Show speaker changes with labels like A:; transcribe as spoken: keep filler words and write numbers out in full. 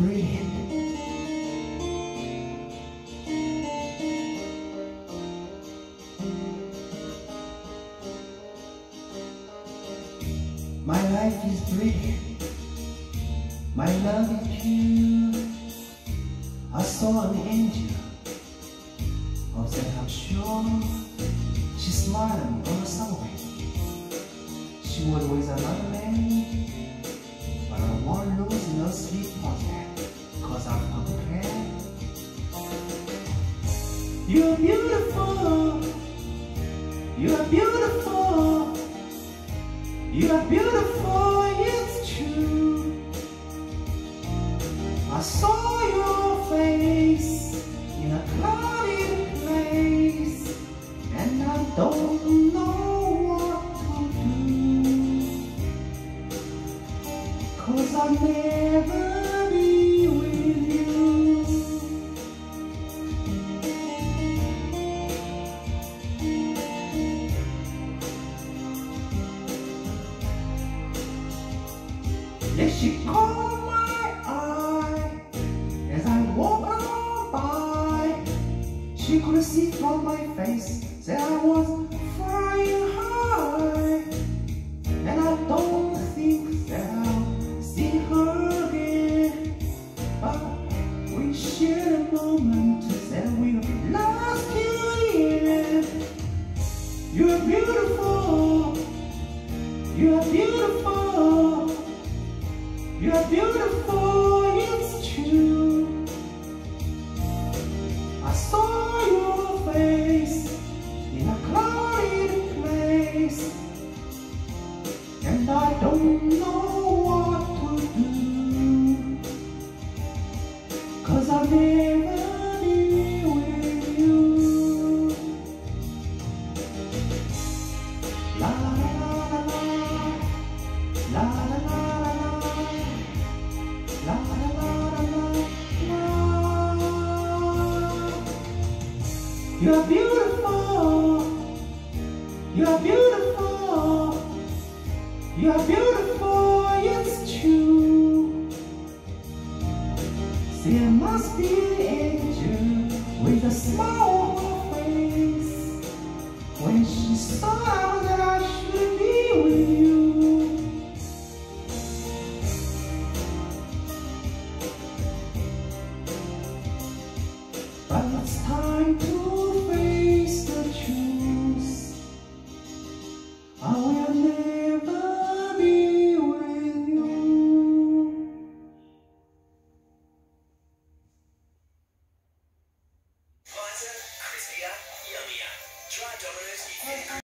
A: three. My life is free, my love is pure. I saw an angel, I said I'm sure. She smiled at me on the subway. She was with another man, but I won't lose no sleep on that, cause I'm unprepared. You're beautiful, you're beautiful, you're beautiful, it's true. I saw your face in a crowded place, and I don't know what to do, cause I'll never be with you. Yeah, she caught my eye as I walk on by. She could see from my face that I was flying high, and I don't think that I'll see her again. But we shared a moment that we'll last till the end. You're beautiful, you're beautiful, you're beautiful, it's true. I saw your face in a crowded place, and I don't know what to do, cause I'll never be with you. La la la la la, la la la la la, la la la la la. You're beautiful, you're beautiful, you're beautiful, it's true. There must be an angel with a smile on her face when she saw that I should be with you. But it's time to face the truth. I will never be with you.
B: Lighter, crispier, yummier. Try Domino's.